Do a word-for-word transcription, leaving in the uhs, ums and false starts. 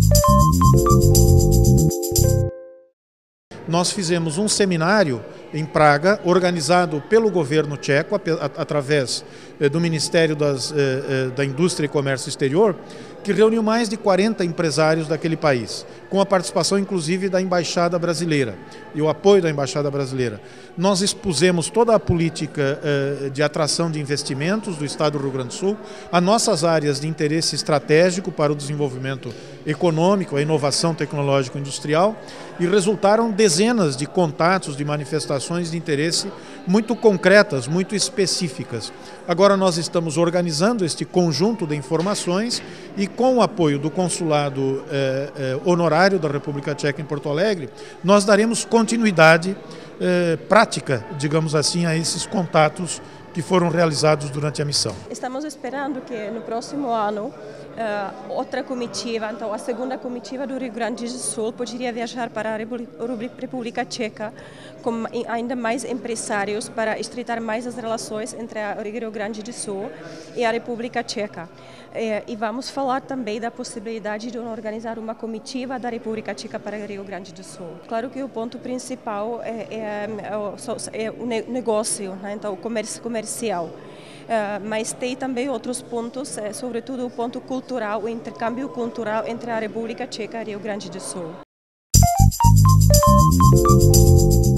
Nós fizemos um seminário em Praga, organizado pelo governo tcheco, através do Ministério das, da Indústria e Comércio Exterior, que reuniu mais de quarenta empresários daquele país, com a participação inclusive da Embaixada Brasileira e o apoio da Embaixada Brasileira. Nós expusemos toda a política de atração de investimentos do Estado do Rio Grande do Sul, as nossas áreas de interesse estratégico para o desenvolvimento econômico, a inovação tecnológica e industrial, e resultaram dezenas de contatos, de manifestações de interesse muito concretas, muito específicas. Agora nós estamos organizando este conjunto de informações e, com o apoio do Consulado eh, eh, Honorário da República Tcheca em Porto Alegre, nós daremos continuidade eh, prática, digamos assim, a esses contatos que foram realizados durante a missão. Estamos esperando que no próximo ano uh, outra comitiva, então a segunda comitiva do Rio Grande do Sul, poderia viajar para a República Tcheca com ainda mais empresários para estreitar mais as relações entre o Rio Grande do Sul e a República Tcheca. E vamos falar também da possibilidade de organizar uma comitiva da República Tcheca para o Rio Grande do Sul. Claro que o ponto principal é, é, é o negócio, né? Então o comércio comercial. Uh, mas tem também outros pontos, é, sobretudo o ponto cultural, o intercâmbio cultural entre a República Tcheca e o Rio Grande do Sul.